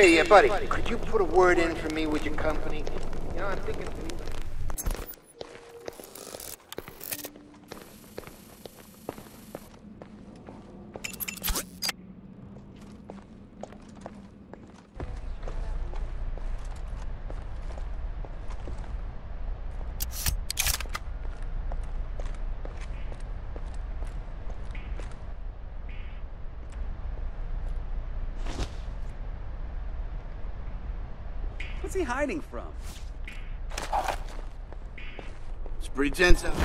Hey, yeah, buddy, could you put a word in for me with your company? You know, I'm thinking... What's he hiding from? It's pretty tense out.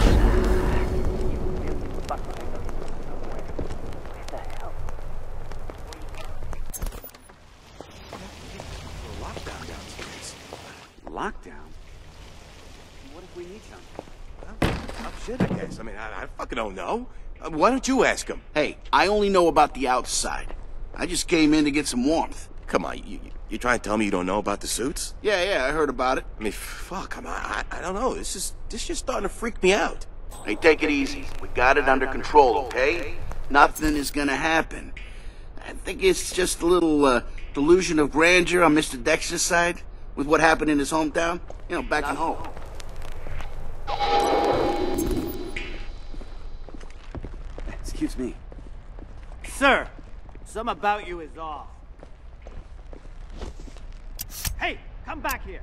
Lockdown downstairs. Lockdown? What if we need something? Tough shit, I guess. I mean, I fucking don't know. Why don't you ask him? Hey, I only know about the outside. I just came in to get some warmth. Come on, you trying to tell me you don't know about the suits? Yeah, I heard about it. I mean, fuck, I don't know. This just starting to freak me out. Hey, take it easy. We got it under control, okay? Nothing is gonna happen. I think it's just a little delusion of grandeur on Mr. Dexter's side with what happened in his hometown. You know, back in home. Excuse me. Sir, some about you is off. Hey, come back here.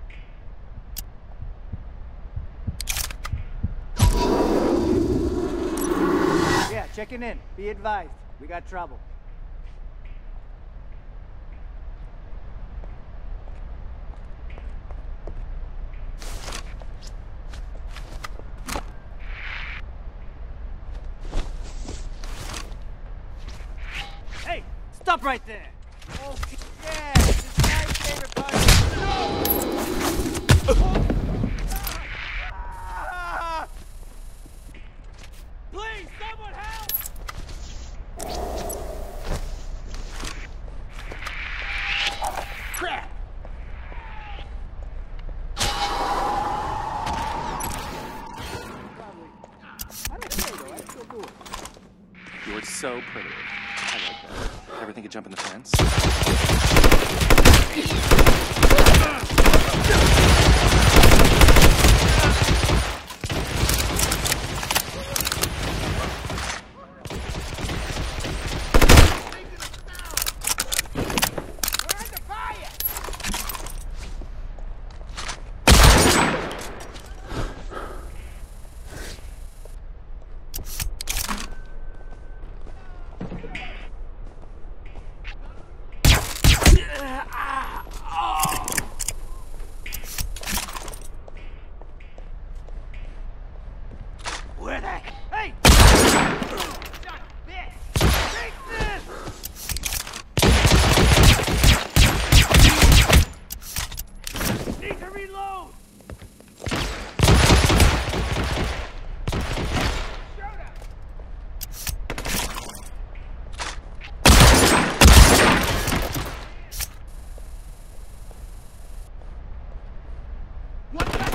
Yeah, checking in. Be advised. We got trouble. Hey, stop right there. Okay, yeah, this is my favorite part. Please, someone help! Crap! You're so pretty. I like that. Ever think of jumping the fence? Where the... Hey! Take this! Need to reload! Shoot him! What the...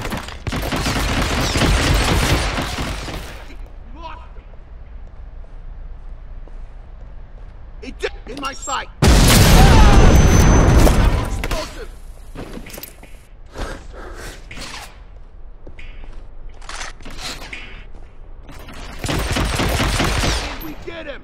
In my sight! Explosive! We get him!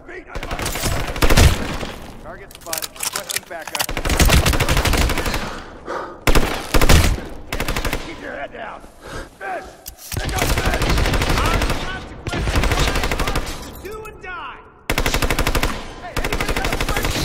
Target spotted. Requesting backup. Keep your head down. Fish! Pick up fish! Our consequences to do and die! Hey, anybody got a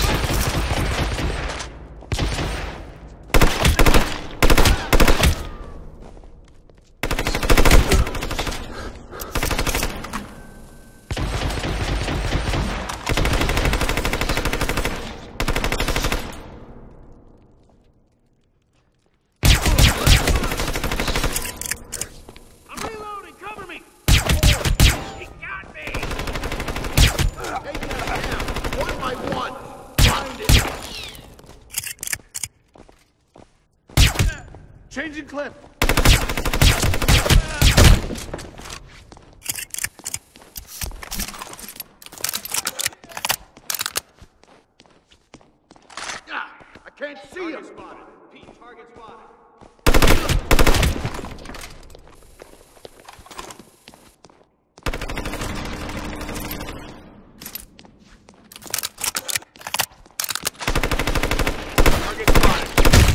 Changing clip. I can't see him. Pete, target spotted. Target spotted.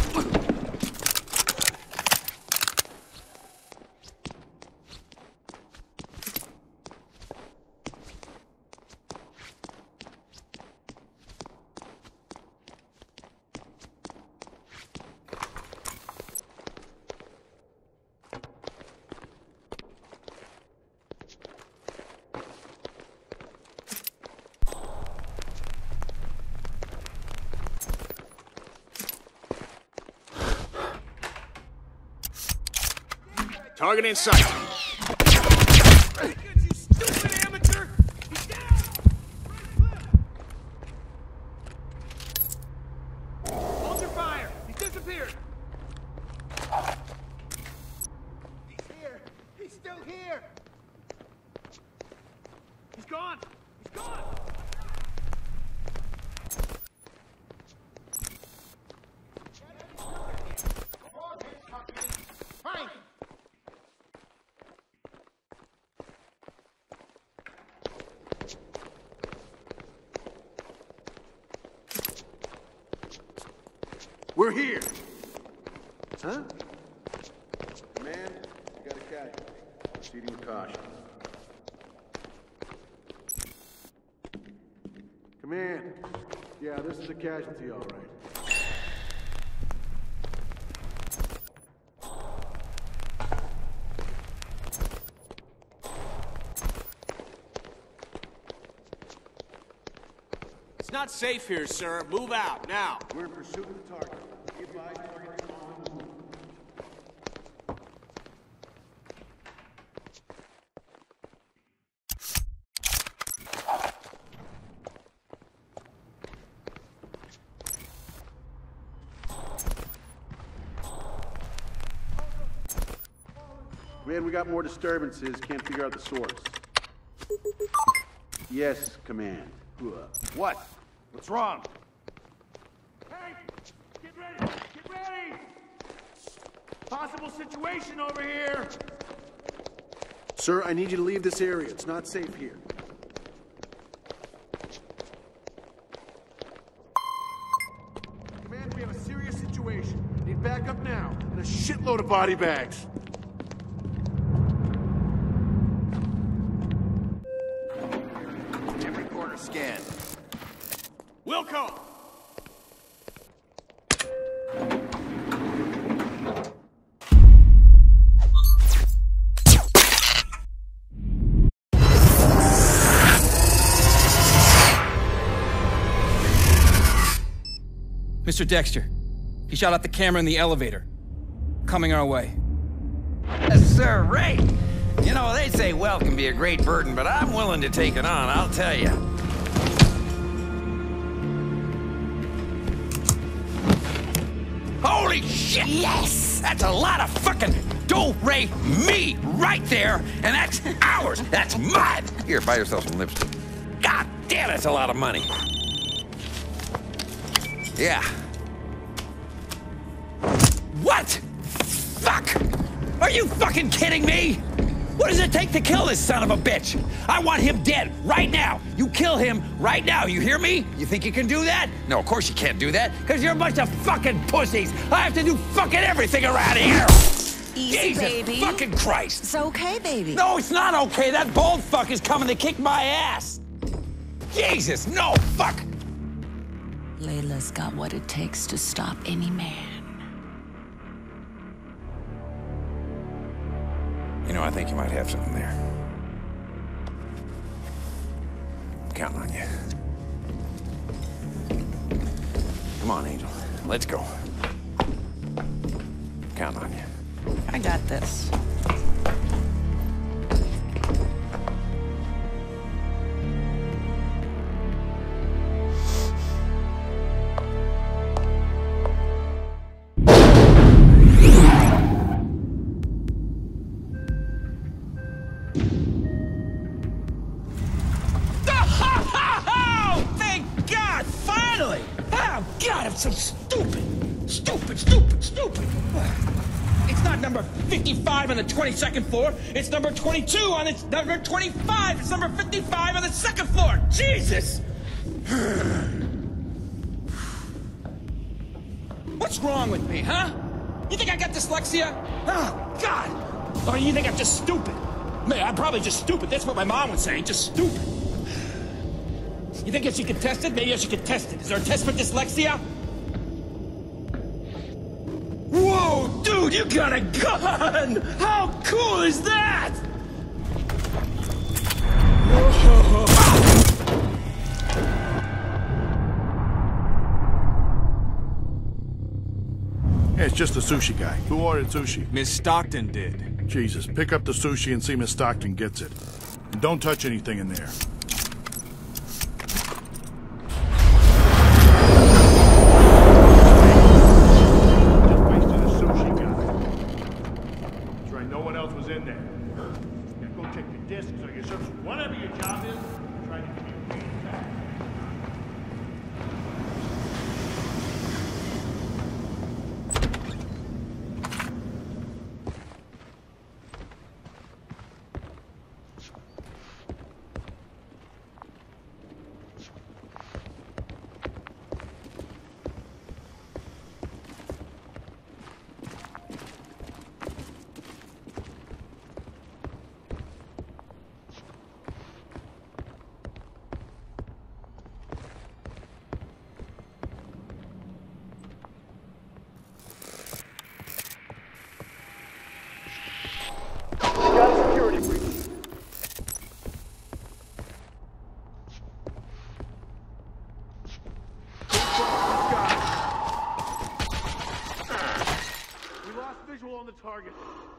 Target in sight. You stupid amateur! He's down! Hold your fire! He's disappeared! He's here. He's still here. He's gone! He's gone! Frank! We're here. Huh? Man, you got a casualty. Proceeding with caution. Command. Yeah, this is a casualty, all right. It's not safe here, sir. Move out, now! We're in pursuit of the target. Be advised, target is on the move. Command, we got more disturbances. Can't figure out the source. Yes, Command. What? What's wrong? Hey! Get ready! Get ready! Possible situation over here! Sir, I need you to leave this area. It's not safe here. Command, we have a serious situation. Need backup now, and a shitload of body bags. Every corner scanned. Wilco! Mr. Dexter, he shot out the camera in the elevator. Coming our way. Yes, sir, Ray. You know, they say wealth can be a great burden, but I'm willing to take it on, I'll tell you. Holy shit! Yes! That's a lot of fucking do-re-mi right there, and that's ours! That's mine! Here, buy yourself some lipstick. God damn, that's a lot of money. Yeah. What? Fuck! Are you fucking kidding me? What does it take to kill this son of a bitch? I want him dead right now. You kill him right now. You hear me? You think you can do that? No, of course you can't do that, because you're a bunch of fucking pussies. I have to do fucking everything around here. Easy, Jesus baby. fucking Christ. It's okay, baby. No, it's not okay. That bald fuck is coming to kick my ass. Jesus, no, fuck. Layla's got what it takes to stop any man. You know, I think you might have something there. I'm counting on you. Come on, Angel. Let's go. Count on you. I got this. God, I'm so stupid! Stupid! It's not number 55 on the 22nd floor. It's number 22 on it's number 25. It's number 55 on the second floor. Jesus! What's wrong with me, huh? You think I got dyslexia? Oh, God! Or you think I'm just stupid? Man, I'm probably just stupid. That's what my mom would say, just stupid. You think I should get tested? Maybe I should get tested. Is there a test for dyslexia? Whoa, dude, you got a gun! How cool is that? Hey, it's just the sushi guy. Who ordered sushi? Miss Stockton did. Jesus, pick up the sushi and see Miss Stockton gets it. And don't touch anything in there. On the target.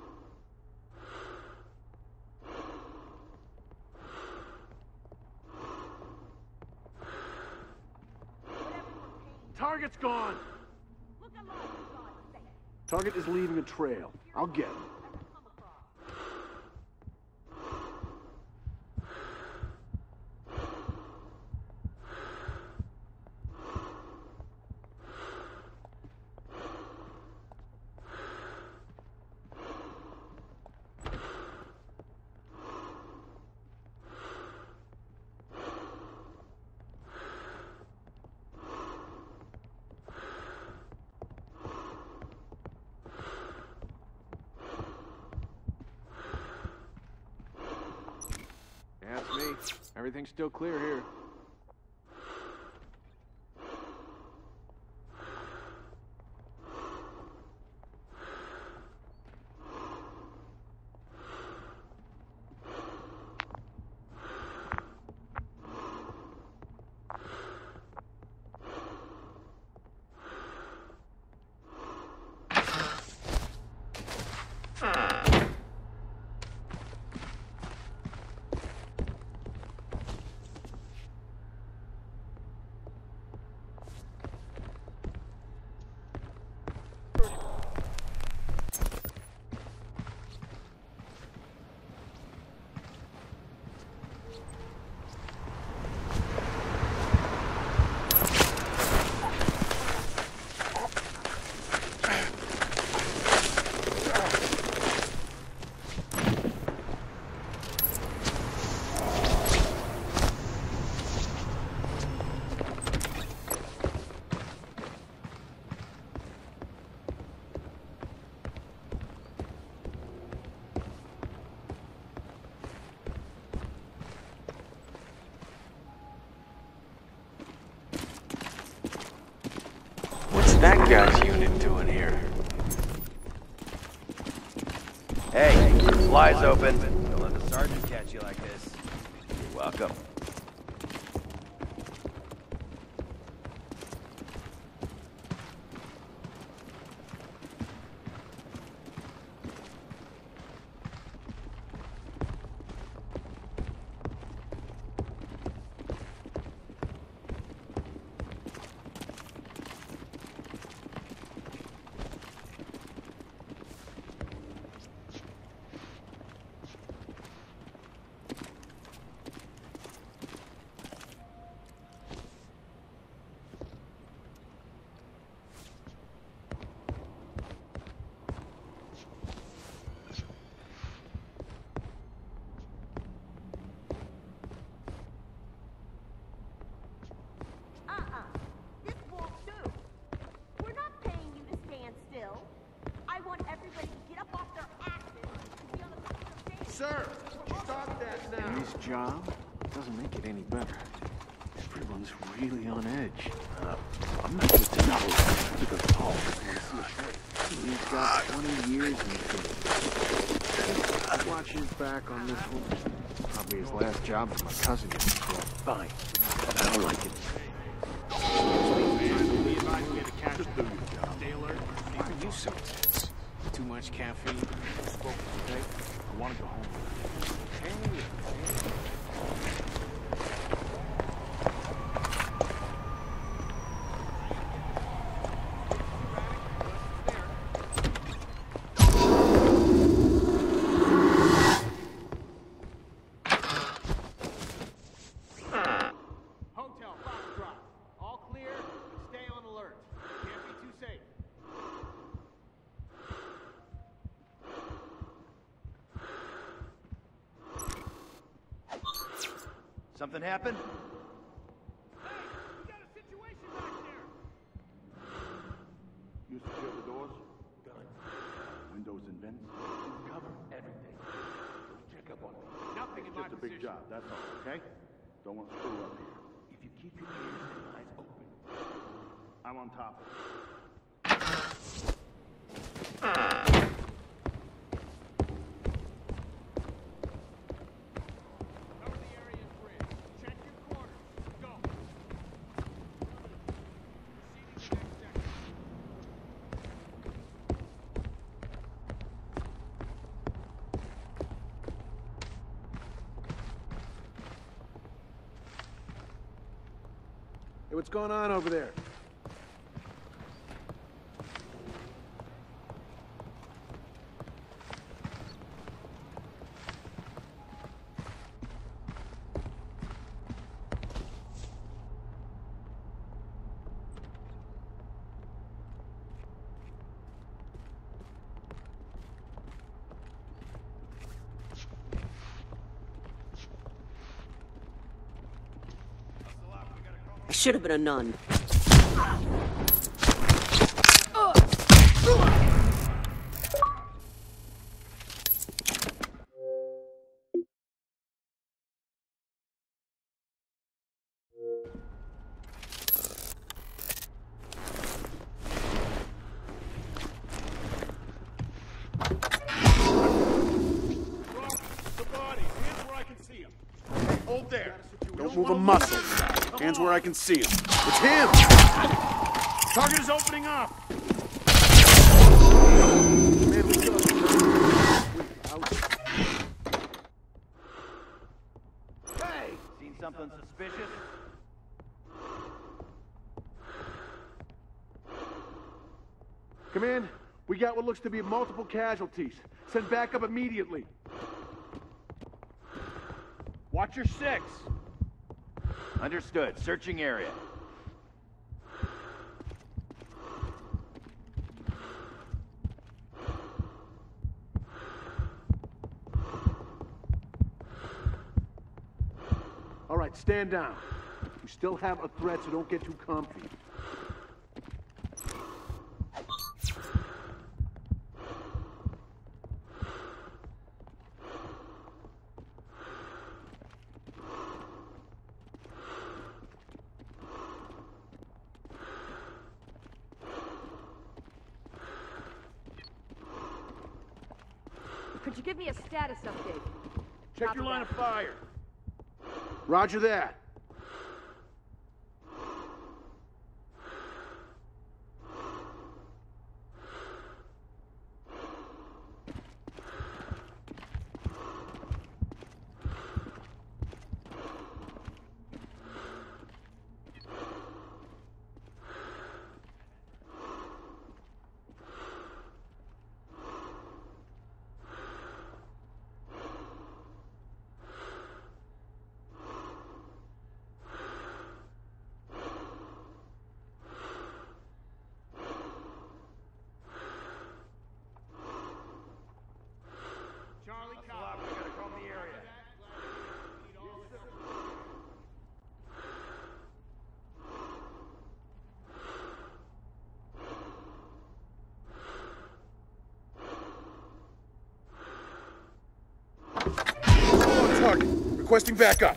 Target's gone. Target is leaving a trail. I'll get him. That's me. Everything's still clear here. Guy's unit doing here? Hey, fly's open. Don't let the sergeant catch you like this. You're welcome. This won't do. We're not paying you to stand still. I want everybody to get up off their asses to be on the front of the stage. Sir, stop that now. And this job doesn't make it any better. Everyone's really on edge. I'm not good to know because Paul he's got 20 years in the field. Watch his back on this one. Probably his last job as my cousin. Fine. I don't like it. Why are you so tense? Too much caffeine? Okay? I want to go home. Hotel, Foxtrot. All clear, but stay on alert. Can't be too safe. Something happened? We got a situation back there. You secure the doors? Done. Windows and vents? Cover everything. Check up on me. Nothing in It's my just a big position. job, that's all, okay? Don't want to screw up here. If you keep your ears and eyes open, I'm on top of it. Cover the area and bridge. Check your quarters. Go. Proceeding to next sector. Hey, what's going on over there? I should have been a nun. The body. Hands where I can see him. Hey, hold there. Don't move a muscle. Hands where I can see him. It's him! Target is opening up. Man, let's go. Hey! Seen something suspicious? Command, we got what looks to be multiple casualties. Send backup immediately. Watch your six. Understood. Searching area. All right, stand down. We still have a threat, so don't get too comfy. Could you give me a status update? Check your line of fire. Roger that. Target. Requesting backup.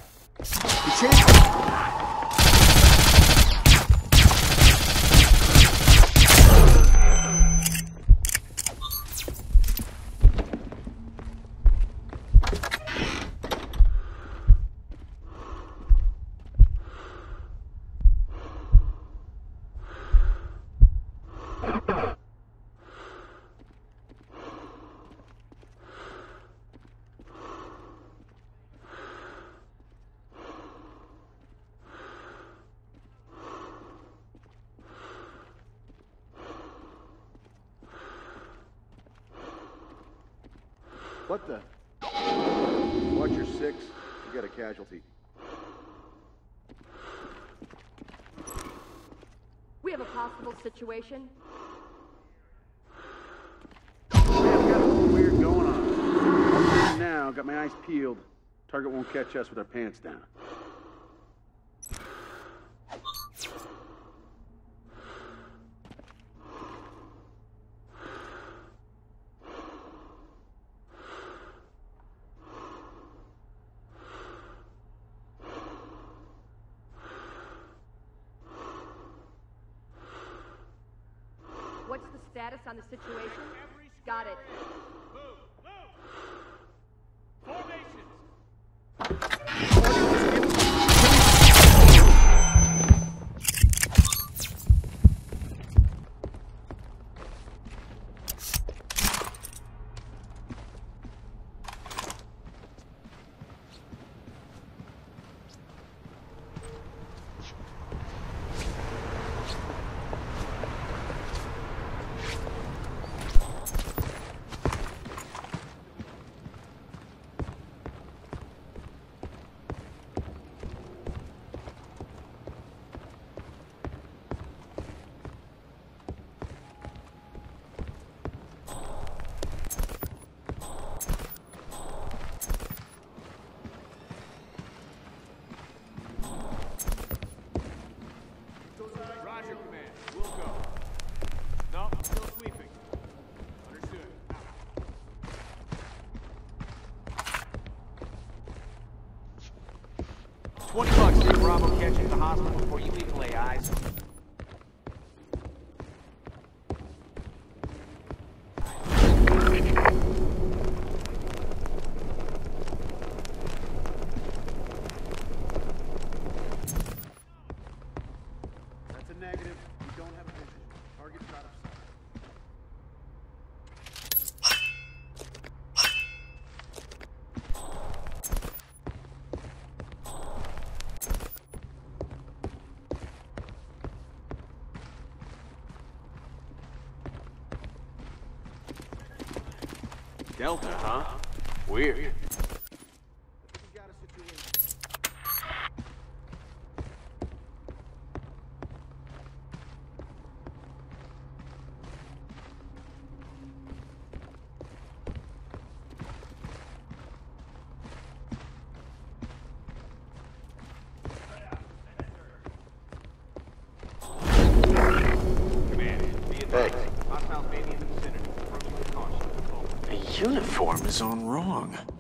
What the? Watch your six. You got a casualty. We have a possible situation. Man, we got something weird going on. Now, got my eyes peeled. Target won't catch us with our pants down. What's the status on the situation? Got it. Roger, Command. We'll go. No, still sweeping. Understood. 20 bucks to Bravo catch you at the hospital before you even lay eyes on him. That's a negative. We don't have a vision. Target's out of sight. Delta, huh? Weird. We got a situation. Command, be advised. Hostiles may be in the vicinity. Approach with caution. The uniform is on wrong.